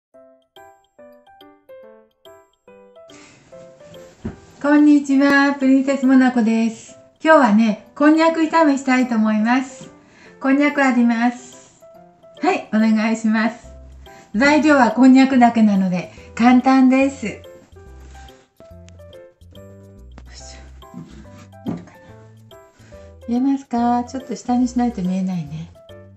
こんにちは、プリンセスモナコです。今日はね、こんにゃく炒めしたいと思います。こんにゃくあります。はい、お願いします。材料はこんにゃくだけなので簡単です。見えますか？ちょっと下にしないと見えないね。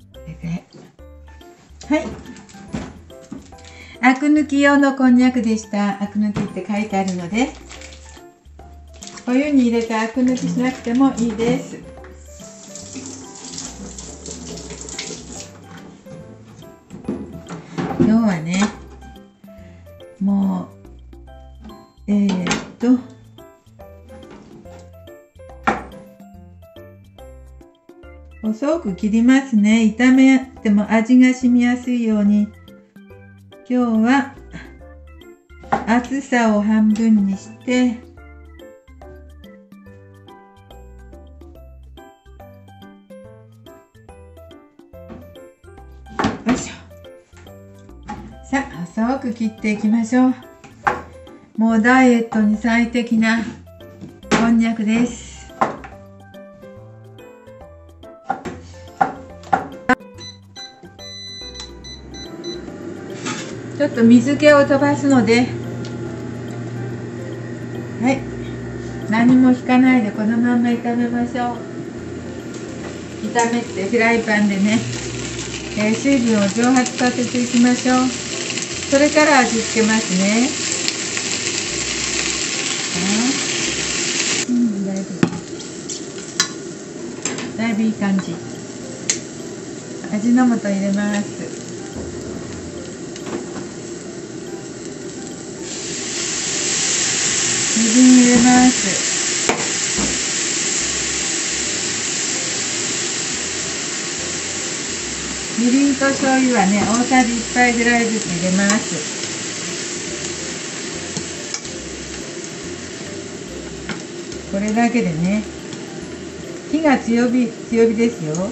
はい。アク抜き用のこんにゃくでした。アク抜きって書いてあるので、お湯に入れてアク抜きしなくてもいいです。今日はね、もう細く切りますね。炒めても味が染みやすいように。今日は厚さを半分にしてよいしょ。さあ、細く切っていきましょう。もうダイエットに最適なこんにゃくです。ちょっと水気を飛ばすので、はい、何も引かないでこのまま炒めましょう。炒めてフライパンでね、水分を蒸発させていきましょう。それから味付けますね。だいぶいい感じ。味の素入れます。みりん入れます。みりんと醤油はね、大さじ1杯ぐらいずつ入れます。これだけでね、火が強火ですよ。もう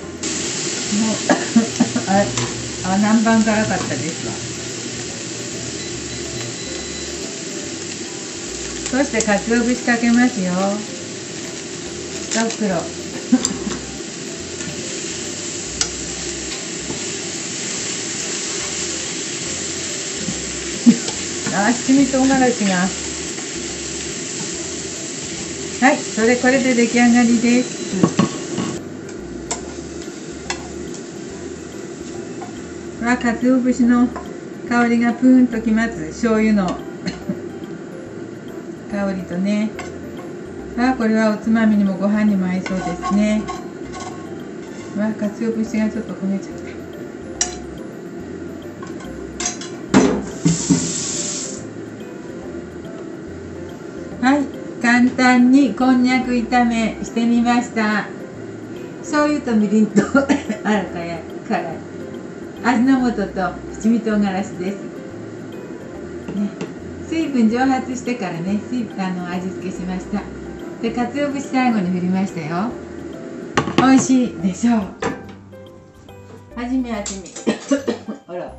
南蛮辛かったですわ。そして鰹節かけますよ。1袋。七味唐辛子が。はい、これで出来上がりです。鰹節の香りがプーンときます。醤油の香りとね。これはおつまみにもご飯にも合いそうですね。鰹節がちょっと焦げちゃった。はい、簡単にこんにゃく炒めしてみました。醤油とみりんと辛い味の素と七味唐辛子です。水分蒸発してからね、味付けしました。で、鰹節最後に振りましたよ。美味しいでしょう。味見ほら。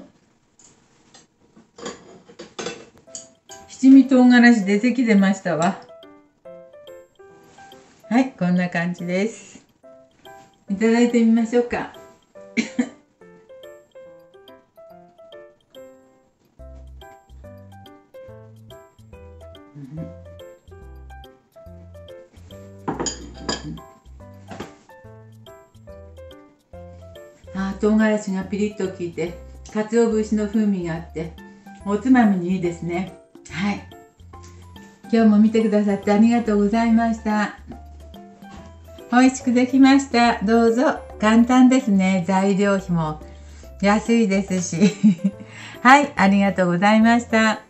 七味唐辛子出てきてましたわ。はい、こんな感じです。いただいてみましょうか。唐辛子がピリッと効いて、鰹節の風味があって、おつまみにいいですね。はい。今日も見てくださってありがとうございました。美味しくできました。どうぞ。簡単ですね。材料費も安いですし。はい、ありがとうございました。